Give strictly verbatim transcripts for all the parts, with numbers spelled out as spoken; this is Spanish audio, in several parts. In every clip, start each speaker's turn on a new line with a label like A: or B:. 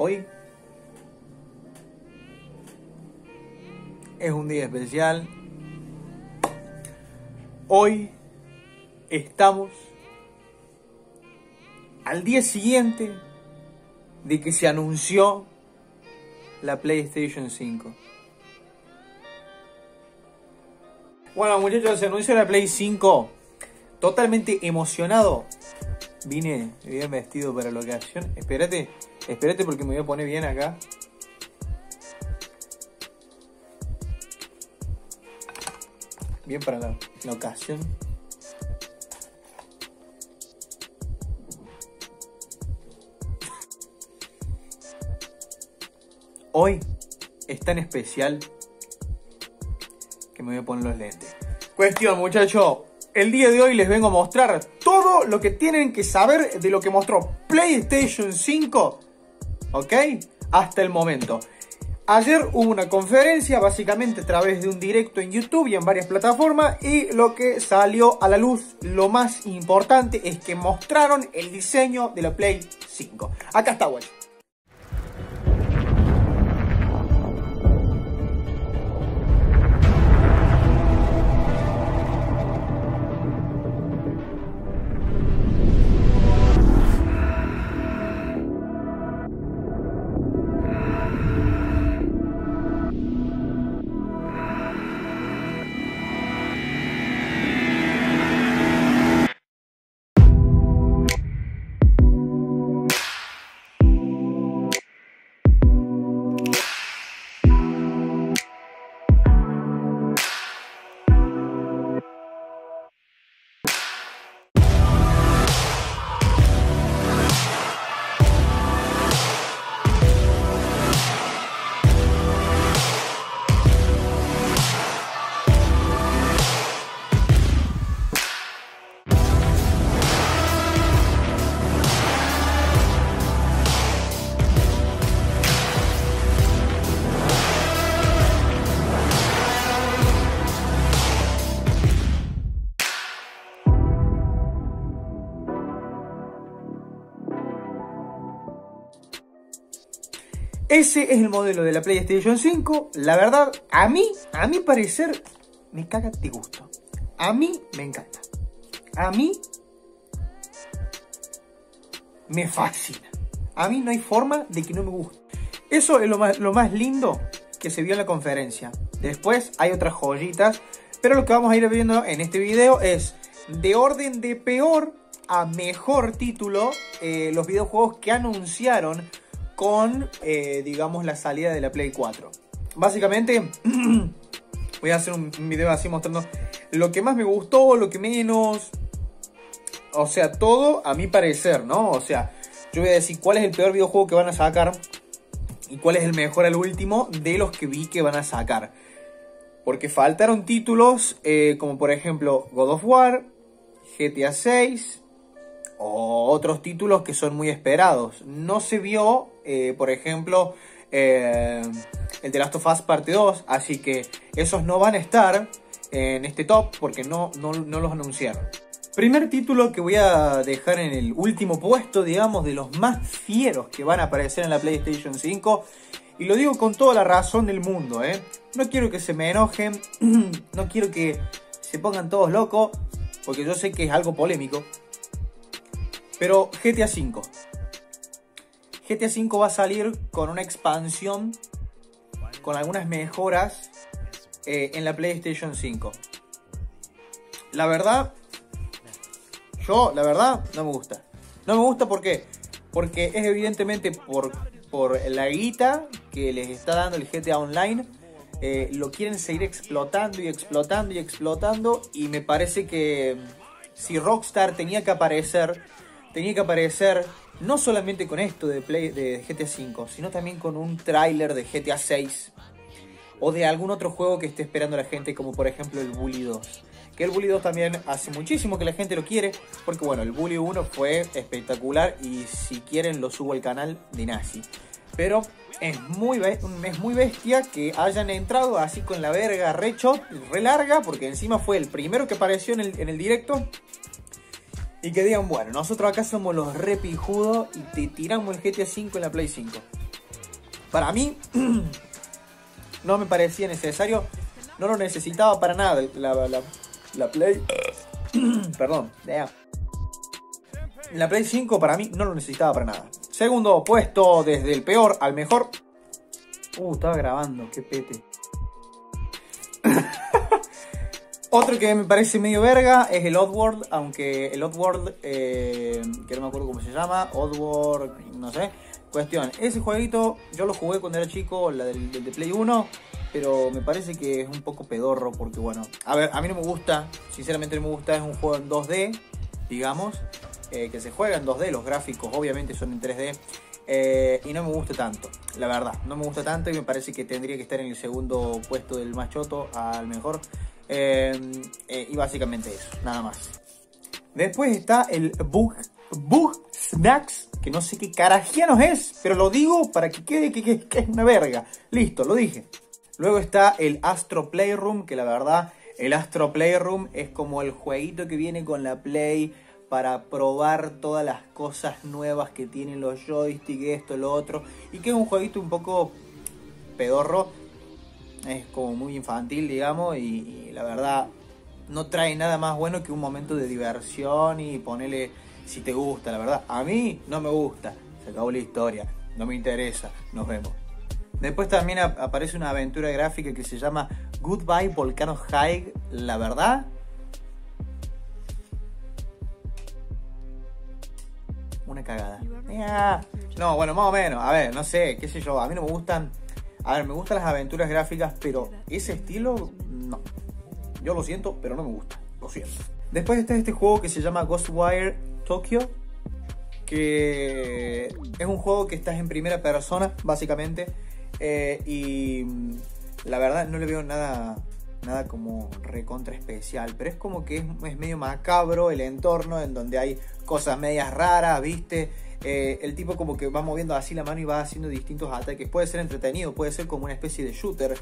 A: Hoy es un día especial. Hoy estamos al día siguiente de que se anunció la PlayStation cinco. Bueno, muchachos, se anunció la Play cinco. Totalmente emocionado. Vine bien vestido para la ocasión. Espérate, espérate porque me voy a poner bien acá. Bien para la, la ocasión. Hoy es tan especial que me voy a poner los lentes. Cuestión, muchachos. El día de hoy les vengo a mostrar todo lo que tienen que saber de lo que mostró PlayStation cinco. ¿Ok? Hasta el momento. Ayer hubo una conferencia, básicamente a través de un directo en YouTube y en varias plataformas. Y lo que salió a la luz, lo más importante, es que mostraron el diseño de la Play cinco. Acá está, guacho. Ese es el modelo de la PlayStation cinco. La verdad, a mí, a mi parecer, me caga de gusto. A mí me encanta. A mí me fascina. A mí no hay forma de que no me guste. Eso es lo más, lo más lindo que se vio en la conferencia. Después hay otras joyitas, pero lo que vamos a ir viendo en este video es de orden de peor a mejor título eh, los videojuegos que anunciaron con, eh, digamos, la salida de la Play cuatro. Básicamente, voy a hacer un video así mostrando lo que más me gustó, lo que menos. O sea, todo a mi parecer, ¿no? O sea, yo voy a decir cuál es el peor videojuego que van a sacar y cuál es el mejor al último de los que vi que van a sacar. Porque faltaron títulos eh, como por ejemplo God of War, G T A seis... o otros títulos que son muy esperados. No se vio, eh, por ejemplo, eh, el The Last of Us parte dos. Así que esos no van a estar en este top porque no, no, no los anunciaron. Primer título que voy a dejar en el último puesto, digamos, de los más fieros que van a aparecer en la PlayStation cinco. Y lo digo con toda la razón del mundo, ¿eh? No quiero que se me enojen. No quiero que se pongan todos locos, porque yo sé que es algo polémico. Pero G T A cinco. G T A cinco va a salir con una expansión, con algunas mejoras eh, en la PlayStation cinco. La verdad, yo, la verdad, no me gusta. No me gusta, ¿por qué? Porque es evidentemente por, por la guita que les está dando el G T A Online. Eh, lo quieren seguir explotando y explotando y explotando. Y me parece que si Rockstar tenía que aparecer... Tenía que aparecer no solamente con esto de, Play, de G T A cinco, sino también con un tráiler de G T A seis. O de algún otro juego que esté esperando la gente, como por ejemplo el Bully dos. Que el Bully dos también hace muchísimo que la gente lo quiere. Porque bueno, el Bully uno fue espectacular. Y si quieren lo subo al canal de Nazi. Pero es muy, es muy bestia que hayan entrado así con la verga re chot, re larga. Porque encima fue el primero que apareció en el, en el directo. Y que digan, bueno, nosotros acá somos los re pijudos y te tiramos el G T A cinco en la Play cinco. Para mí, no me parecía necesario. No lo necesitaba para nada. La, la, la Play... Perdón. La Play cinco para mí no lo necesitaba para nada. Segundo puesto, desde el peor al mejor. Uh, estaba grabando, qué pete. Otro que me parece medio verga es el Oddworld, aunque el Oddworld, eh, que no me acuerdo cómo se llama, Oddworld, no sé. Cuestión, ese jueguito yo lo jugué cuando era chico, la del, del de Play uno, pero me parece que es un poco pedorro porque, bueno, a ver, a mí no me gusta, sinceramente no me gusta, es un juego en dos D, digamos, eh, que se juega en dos D, los gráficos obviamente son en tres D. Eh, y no me gusta tanto, la verdad, no me gusta tanto y me parece que tendría que estar en el segundo puesto del más choto al mejor. Eh, eh, y básicamente eso, nada más. Después está el Bug, Bug Snacks, que no sé qué carajianos es, pero lo digo para que quede que, que, que es una verga. Listo, lo dije. Luego está el Astro Playroom, que la verdad, el Astro Playroom es como el jueguito que viene con la Play para probar todas las cosas nuevas que tienen los joysticks, esto, lo otro. Y que es un jueguito un poco pedorro. Es como muy infantil, digamos. Y, y la verdad no trae nada más bueno que un momento de diversión y ponerle si te gusta, la verdad. A mí no me gusta. Se acabó la historia. No me interesa. Nos vemos. Después también aparece una aventura gráfica que se llama Goodbye Volcano High. La verdad... una cagada. No, bueno, más o menos. A ver, no sé, qué sé yo. A mí no me gustan... A ver, me gustan las aventuras gráficas, pero ese estilo, no. Yo lo siento, pero no me gusta. Lo siento. Después está este juego que se llama Ghostwire Tokyo, que es un juego que estás en primera persona, básicamente. Eh, y la verdad no le veo nada... nada como recontra especial, pero es como que es, es medio macabro el entorno en donde hay cosas medias raras, ¿viste? Eh, el tipo como que va moviendo así la mano y va haciendo distintos ataques. Puede ser entretenido, puede ser como una especie de shooter.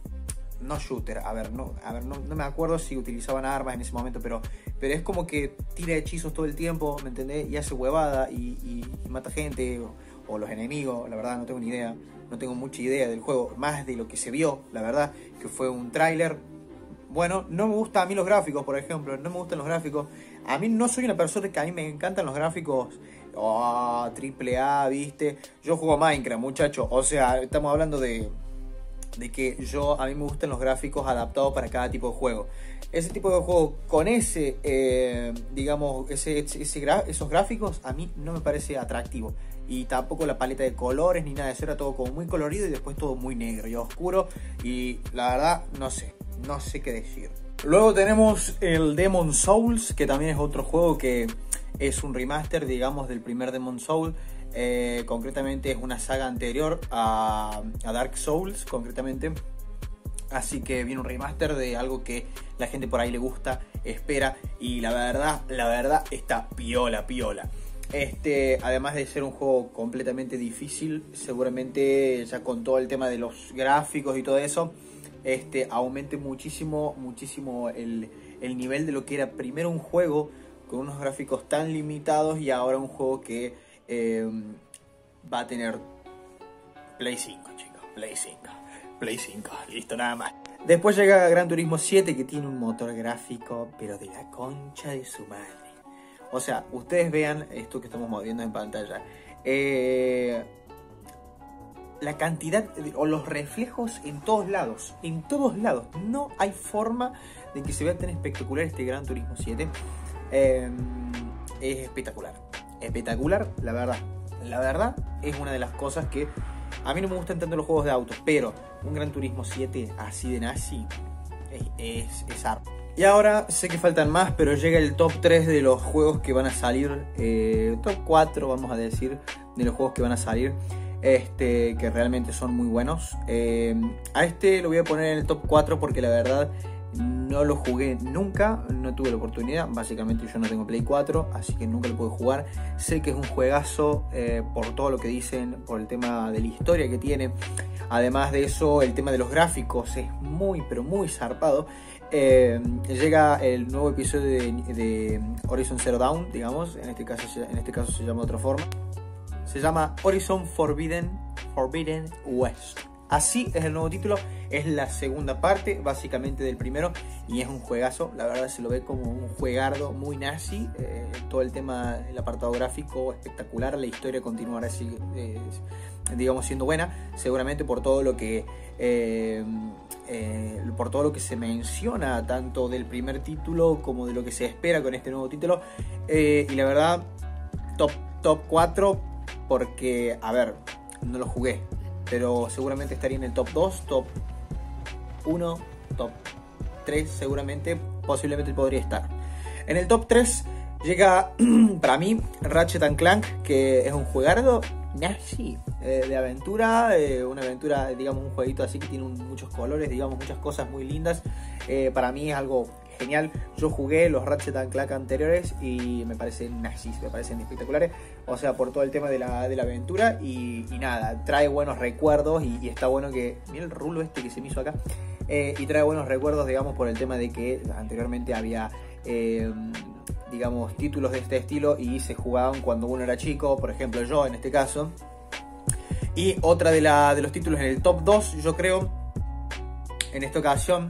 A: No shooter, a ver, no, a ver, no, no me acuerdo si utilizaban armas en ese momento, pero, pero es como que tira hechizos todo el tiempo, ¿me entendés? Y hace huevada y, y, y mata gente o, o los enemigos, la verdad no tengo ni idea. No tengo mucha idea del juego, más de lo que se vio, la verdad, que fue un tráiler. Bueno, no me gustan a mí los gráficos, por ejemplo, no me gustan los gráficos. A mí no soy una persona que a mí me encantan los gráficos oh, triple A, ¿viste? Yo juego Minecraft, muchachos, o sea, estamos hablando de, de que yo, a mí me gustan los gráficos adaptados para cada tipo de juego. Ese tipo de juego con ese, eh, digamos, ese, ese, esos gráficos a mí no me parece atractivo. Y tampoco la paleta de colores ni nada de eso, era todo como muy colorido y después todo muy negro y oscuro. Y la verdad, no sé. No sé qué decir. Luego tenemos el Demon's Souls, que también es otro juego que es un remaster, digamos, del primer Demon's Souls. Eh, concretamente es una saga anterior a, a Dark Souls, concretamente. Así que viene un remaster de algo que la gente por ahí le gusta, espera. Y la verdad, la verdad está piola, piola. Este, además de ser un juego completamente difícil, seguramente ya con todo el tema de los gráficos y todo eso, Este, aumente muchísimo, muchísimo el, el nivel de lo que era primero un juego con unos gráficos tan limitados y ahora un juego que eh, va a tener Play cinco, chicos, Play cinco, Play cinco, listo, nada más. Después llega Gran Turismo siete, que tiene un motor gráfico, pero de la concha de su madre. O sea, ustedes vean esto que estamos moviendo en pantalla. Eh... La cantidad de, o los reflejos en todos lados, en todos lados. No hay forma de que se vea tan espectacular este Gran Turismo siete. Eh, es espectacular, espectacular, la verdad. La verdad es una de las cosas que a mí no me gustan tanto los juegos de autos, pero un Gran Turismo siete así de nazi es, es, es arte. Y ahora sé que faltan más, pero llega el top tres de los juegos que van a salir, eh, top cuatro vamos a decir, de los juegos que van a salir. Este, que realmente son muy buenos. Eh, a este lo voy a poner en el top cuatro porque la verdad no lo jugué nunca, no tuve la oportunidad. Básicamente yo no tengo Play cuatro, así que nunca lo pude jugar. Sé que es un juegazo eh, por todo lo que dicen, por el tema de la historia que tiene. Además de eso, el tema de los gráficos es muy, pero muy zarpado. Eh, llega el nuevo episodio de, de Horizon Zero Dawn, digamos. En este caso, en este caso se llama de otra forma. Se llama Horizon Forbidden Forbidden West. Así es el nuevo título, es la segunda parte básicamente del primero y es un juegazo, la verdad se lo ve como un juegardo muy nazi, eh, todo el tema, el apartado gráfico espectacular, la historia continuará así, eh, digamos siendo buena, seguramente por todo lo que eh, eh, por todo lo que se menciona tanto del primer título como de lo que se espera con este nuevo título, eh, y la verdad top, top cuatro porque, a ver, no lo jugué, pero seguramente estaría en el top dos, top uno, top tres seguramente, posiblemente podría estar. En el top tres llega para mí Ratchet and Clank, que es un juegardo nazi, eh, de aventura, eh, una aventura, digamos un jueguito así que tiene un, muchos colores, digamos muchas cosas muy lindas, eh, para mí es algo genial. Yo jugué los Ratchet and Clank anteriores y me parecen nazis, me parecen espectaculares, o sea, por todo el tema de la, de la aventura y, y nada, trae buenos recuerdos y, y está bueno que, mira el rulo este que se me hizo acá, eh, y trae buenos recuerdos, digamos, por el tema de que anteriormente había eh, digamos títulos de este estilo y se jugaban cuando uno era chico, por ejemplo yo en este caso. Y otra de, la, de los títulos en el top dos, yo creo, en esta ocasión,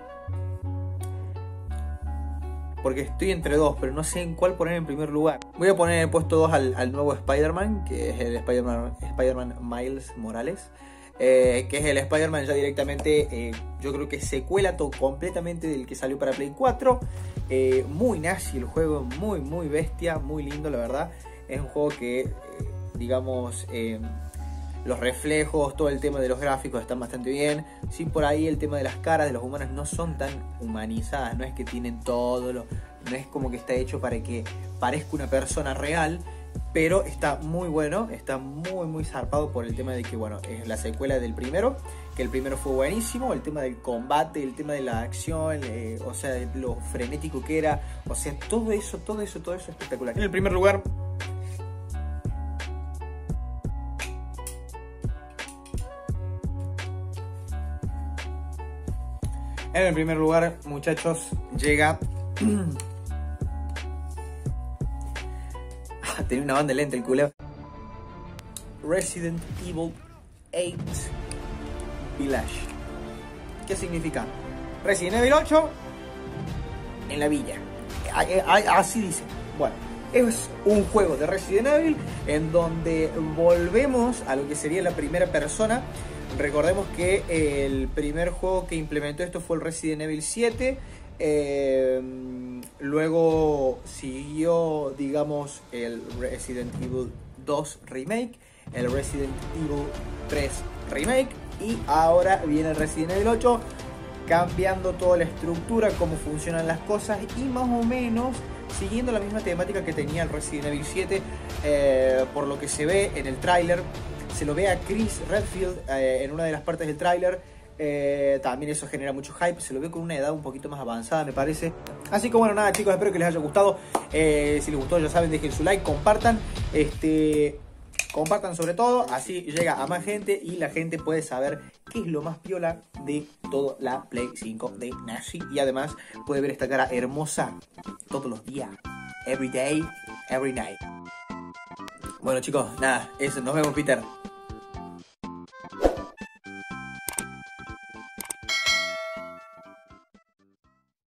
A: porque estoy entre dos, pero no sé en cuál poner en primer lugar. Voy a poner en el puesto dos al, al nuevo Spider-Man, que es el Spider-Man Spider-Man Miles Morales, eh, que es el Spider-Man ya directamente, eh, yo creo que secuela todo completamente del que salió para Play cuatro. Eh, muy nazi el juego, muy muy bestia, muy lindo la verdad. Es un juego que, eh, digamos... Eh, los reflejos, todo el tema de los gráficos están bastante bien. Sí, por ahí el tema de las caras de los humanos no son tan humanizadas. No es que tienen todo lo... No es como que está hecho para que parezca una persona real. Pero está muy bueno. Está muy muy zarpado por el tema de que, bueno, es la secuela del primero. Que el primero fue buenísimo. El tema del combate, el tema de la acción, eh, o sea, lo frenético que era. O sea, todo eso, todo eso, todo eso es espectacular. En el primer lugar... En el primer lugar, muchachos, llega... Tenía una banda lenta el culo. Resident Evil ocho Village. ¿Qué significa? Resident Evil ocho en la villa. Así dice. Bueno, es un juego de Resident Evil en donde volvemos a lo que sería la primera persona. Recordemos que el primer juego que implementó esto fue el Resident Evil siete. Eh, luego siguió, digamos, el Resident Evil dos Remake, el Resident Evil tres Remake y ahora viene el Resident Evil ocho, cambiando toda la estructura, cómo funcionan las cosas y más o menos siguiendo la misma temática que tenía el Resident Evil siete, eh, por lo que se ve en el tráiler. Se lo ve a Chris Redfield eh, en una de las partes del tráiler. Eh, también eso genera mucho hype. Se lo ve con una edad un poquito más avanzada, me parece. Así que bueno, nada chicos, espero que les haya gustado. eh, Si les gustó, ya saben, dejen su like, compartan. Este... Compartan sobre todo, así llega a más gente y la gente puede saber qué es lo más piola de toda la Play cinco de Nashi. Y además puede ver esta cara hermosa todos los días. Every day, every night. Bueno chicos, nada, eso, nos vemos Peter.